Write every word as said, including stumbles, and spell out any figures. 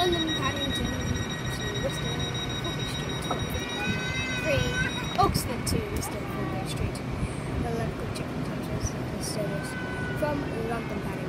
London Paddington to Worcester, Holgate Street, three, Oxford to Worcester, Holgate Street. The local chicken counters service from London Paddington.